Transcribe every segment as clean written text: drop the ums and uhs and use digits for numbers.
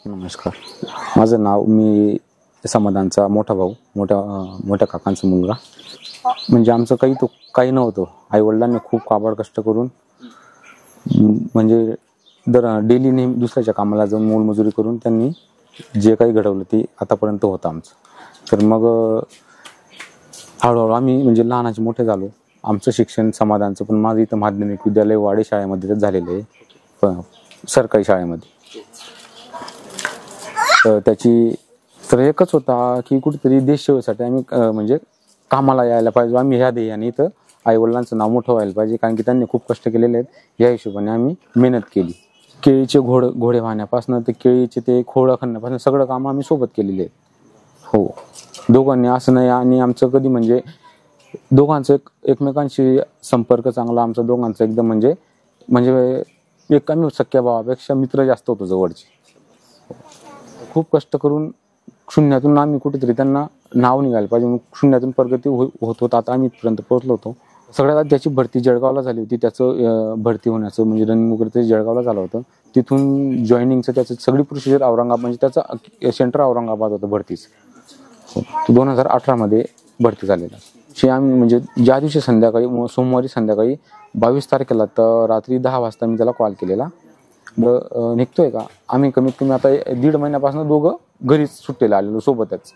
नमस्कार, माझं नाव, मी समाधानचा मोठा भाऊ, मोठ्या काकांचा मुलगा. म्हणजे आमचं काही नव्हतं. आई वडिलांनी खूप काबाड कष्ट करून म्हणजे डेली नेहमी दुसऱ्याच्या कामाला जाऊन मोलमजुरी करून त्यांनी जे काही घडवलं ते आतापर्यंत होतं आमचं. तर मग हळूहळू आम्ही म्हणजे लहानाचे मोठे झालो. आमचं शिक्षण समाधानचं, पण माझं इथं माध्यमिक विद्यालय वाडी शाळेमध्ये झालेलं आहे, सरकारी शाळेमध्ये. तर एकच होता की कुठेतरी देश सेवेसाठी आम्ही म्हणजे कामाला यायला पाहिजे. आम्ही ह्या ध्येयाने इथं आई वडिलांचं नाव मोठं व्हायला पाहिजे, कारण की त्यांनी खूप कष्ट केलेले आहेत. या हिशोबाने आम्ही मेहनत केली. केळीचे घोडे वाहण्यापासून ते केळीचे ते खोडं खणण्यापासून सगळं काम आम्ही सोबत केलेले आहेत. हो, दोघांनी असं नाही. आणि आमचं कधी म्हणजे दोघांचं एकमेकांशी संपर्क चांगला आमचा दोघांचा एकदम म्हणजे एक आम्ही सख्या भावापेक्षा मित्र जास्त होतो जवळचे. खूप कष्ट करून शून्यातून आम्ही कुठेतरी त्यांना नाव निघायला पाहिजे, मग शून्यातून प्रगती होत होत आता आम्ही इथपर्यंत पोहोचलो होतो. सगळ्यात आधी त्याची भरती जळगावला झाली होती. त्याचं भरती होण्याचं म्हणजे रनिंग वगैरे ते जळगावला झालं होतं. तिथून जॉईनिंगचं त्याचं सगळी प्रोसिजर औरंगाबाद, म्हणजे त्याचं सेंटर औरंगाबाद होतं भरतीचं. तो 2018 मध्ये भरती झालेला. आम्ही म्हणजे ज्या दिवशी संध्याकाळी, सोमवारी संध्याकाळी 22 तारखेला तर रात्री 10 वाजता मी त्याला कॉल केलेला, निघतोय का. आम्ही कमीत कमी आता 1.5 महिन्यापासून दोघं घरीच सुट्टीला आलेलो सोबतच.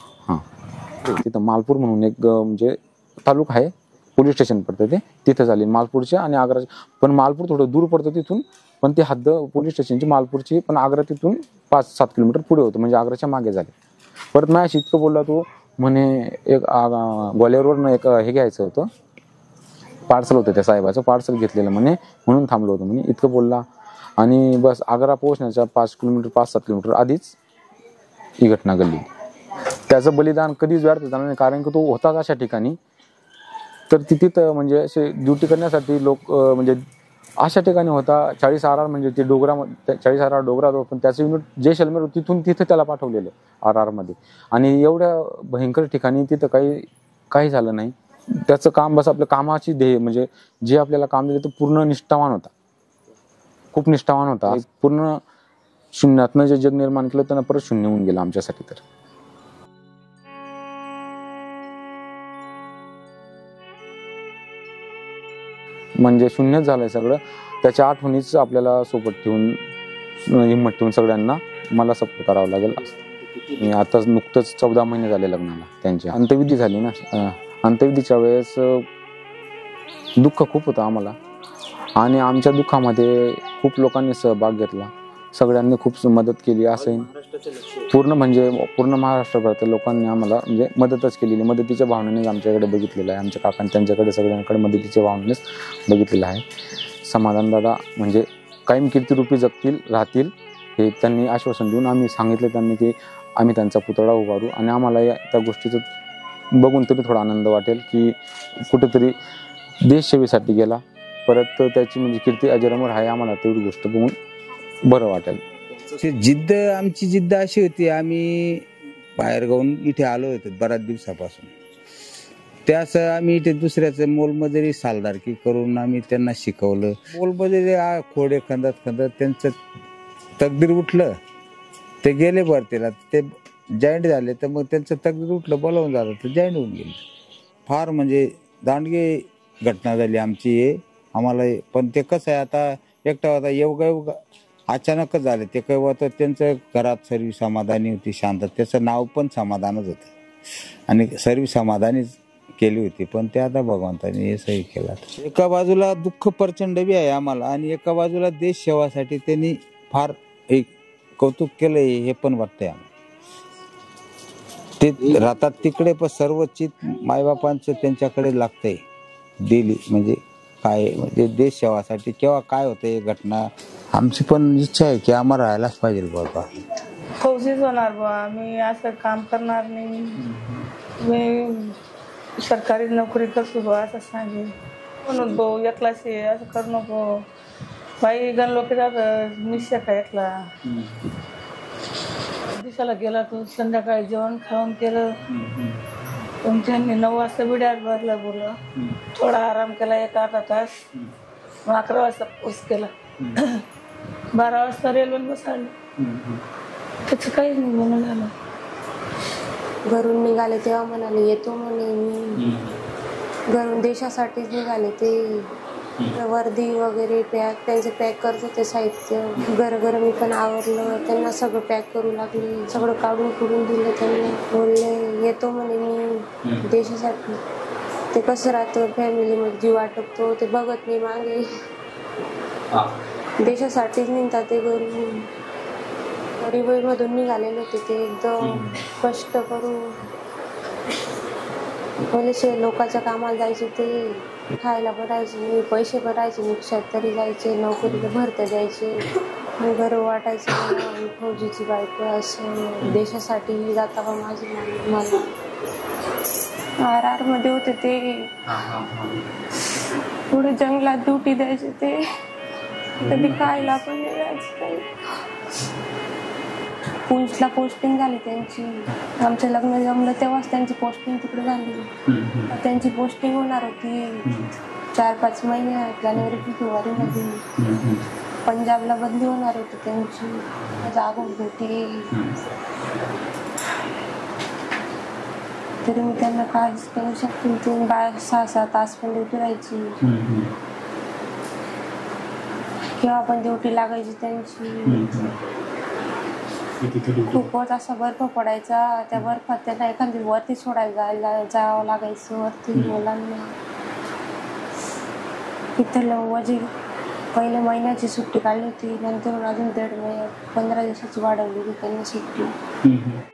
तिथं मालपूर म्हणून एक म्हणजे तालुका आहे, पोलीस स्टेशन पडतं, तिथं झाले मालपूरच्या आणि आग्राच्या. पण मालपूर थोडं दूर पडतं तिथून, पण ती हद्द पोलीस स्टेशनची मालपूरची, पण आग्रा तिथून 5-7 किलोमीटर पुढे होतं, म्हणजे आग्राच्या मागे झाले. परत माझ्याशी इतकं बोलला तो, म्हणे एक ग्वाल्हेरवरनं एक हे घ्यायचं होतं, पार्सल होतं त्या साहेबाचं, पार्सल घेतलेलं म्हणे, म्हणून थांबलो होतो म्हणे. इतकं बोलला. आणि बस आग्रा पोहोचण्याच्या 5-7 किलोमीटर आधीच ही घटना घडली. त्याचं बलिदान कधीच व्यर्थ झालं नाही, कारण की तो होताच अशा ठिकाणी. तर तिथं म्हणजे असे ड्युटी करण्यासाठी लोक म्हणजे अशा ठिकाणी होता. 40 RR म्हणजे ते डोंगरामध्ये 40 RR डोंगरात, पण त्याचं युनिट जैसलमेर तिथून तिथं त्याला पाठवलेलं RR मध्ये. आणि एवढ्या भयंकर ठिकाणी तिथं काही झालं नाही. त्याचं काम बस आपल्या कामाची ध्येय, म्हणजे जे आपल्याला काम दिलं ते पूर्ण निष्ठावान होता, खूप निष्ठावान होता. पूर्ण शून्यातनं जे जग निर्माण केलं त्यांना परत शून्य होऊन गेलं आमच्यासाठी. तर म्हणजे शून्यच झालंय सगळं. त्याच्या आठवणीच आपल्याला सोबत ठेवून, हिंमत ठेवून सगळ्यांना मला सपोर्ट करावं लागेल. मी आता नुकतंच 14 महिने झाले लग्नाला. त्यांची अंत्यविधी झाली ना. अंत्यविधीच्या वेळेस दुःख खूप होतं आम्हाला, आणि आमच्या दुःखामध्ये खूप लोकांनी सहभाग घेतला. सगळ्यांनी खूप मदत केली. असं पूर्ण महाराष्ट्रभरातील लोकांनी आम्हाला म्हणजे मदतच केलेली. मदतीच्या भावनेनेच आमच्याकडे बघितलेलं आहे. आमच्या काकांनी त्यांच्याकडे सगळ्यांकडे मदतीच्या भावनेनेच बघितलेलं आहे. समाधान दादा म्हणजे कायम कीर्तिरूपी राहतील हे त्यांनी आश्वासन देऊन आम्ही सांगितलं त्यांनी की आम्ही त्यांचा पुतळा उभारू. आणि आम्हाला त्या गोष्टीचं बघून तरी थोडा आनंद वाटेल की कुठेतरी देश सेवेसाठी गेला, परत त्याची म्हणजे कीर्ती अजरामर आहे. आम्हाला तेवढी गोष्ट बघून बरं वाटेल. आमची जिद्द अशी होती, आम्ही बाहेर गाऊन इथे आलो होतो बऱ्याच दिवसापासून. त्यास आम्ही इथे दुसऱ्याचं मोलमजुरी सालदारकी करून आम्ही त्यांना शिकवलं. मोलमजुरी खोडे खंदत त्यांचं तकदीर उठलं, ते गेले भरतीला, ते जॉईंट झाले. तर मग त्यांचं तकदीर उठलं, बोलावून झालं, तर जॉईंट होऊन गेले. फार म्हणजे दांडगी घटना झाली आमची हे आम्हाला. पण ते कसं आहे, आता एकटा होता, योगा अचानकच झाले. ते काही होतं त्यांचं घरात सर्व समाधानी होती, शांत. त्याचं नाव पण समाधानच होतं आणि सर्व समाधानीच केली होती. पण ते आता भगवंताने हे सही केला. एका बाजूला दुःख प्रचंड बी आहे आम्हाला, आणि एका बाजूला देश सेवासाठी त्यांनी फार एक कौतुक केलंय हे पण वाटतंय आम्हाला. ते राहतात तिकडे, पण सर्व चित मायबापांचं त्यांच्याकडे लागतंय दिली. म्हणजे काय म्हणजे देश सेवासाठी केव्हा काय होतं हे घटना. आमची पण इच्छा आहे की आम्हाला राहायलाच पाहिजे बाबा. फौजीच होणार बा, मी असं काम करणार नाही, मी सरकारी नोकरी करतो बा असं सांगेल. म्हणून भाऊ एकलाच आहे, असं करू नको बाई. गण लोक जातात मिश्या का एकला दिवसाला गेला तो, संध्याकाळी जेवण खाऊन केलं. पण त्यांनी 9 वाजता बिड्यात भरलं बोललं, थोडा आराम केला 1-8 तास. मग 11 वाजता पोस्ट केला, 12 वाजता रेल्वेने बसवलं. त्याचं काहीच नाही बोलणं झालं. घरून निघाले तेव्हा म्हणाले येतो म्हणे मी, घरून देशासाठीच निघाले ते. वर्दी वगैरे त्यांचे पॅक करत होते साहित्य, घर मी पण आवरलं, त्यांना सगळं पॅक करू लागले, सगळं काढून दिलं त्यांना. बोलले येतो म्हणे मी देशासाठी. ते कसं राहतं फॅमिलीमध्ये जीव वाटतो ते बघत नाही मागे, देशासाठीच निघतात ते. घरून गरीबीमधून निघालेले होते ते, एकदम कष्ट करून. पहिले लोकांच्या कामाला जायचे ते, खायला भरायचे, पैसे भरायचे, रिक्षात तरी जायचे, नोकरीला भरत्या द्यायचे, घर वाटायचे फौजीची बायको असं. देशासाठी जाता का माझी मला. RR मध्ये होते ते, पुढे जंगलात ड्युटी द्यायचे ते, कधी खायला पण द्यायचे काही. पुंछला पोस्टिंग झाली त्यांची, आमचं लग्न जमलं तेव्हाच त्यांची पोस्टिंग तिकडे झाली. त्यांची पोस्टिंग होणार होती 4-5 महिने, जानेवारी-फेब्रुवारी मध्ये. पंजाबला बदली होणार होती त्यांची, जागो होती. तरी मी त्यांना काहीच करू शकते. 6-6 तास पण ड्युटी राहायची, केव्हा पण ड्युटी लागायची त्यांची. खूपच असा बर्फ पडायचा, त्या बर्फात त्यांना एखादी वरती सोडायला जावं लागायचं वरती मुलांना. इथं म्हणजे पहिले महिन्याची सुट्टी काढली होती, नंतर अजून 15 दिवसाची वाढवली होती त्यांनी सुट्टी.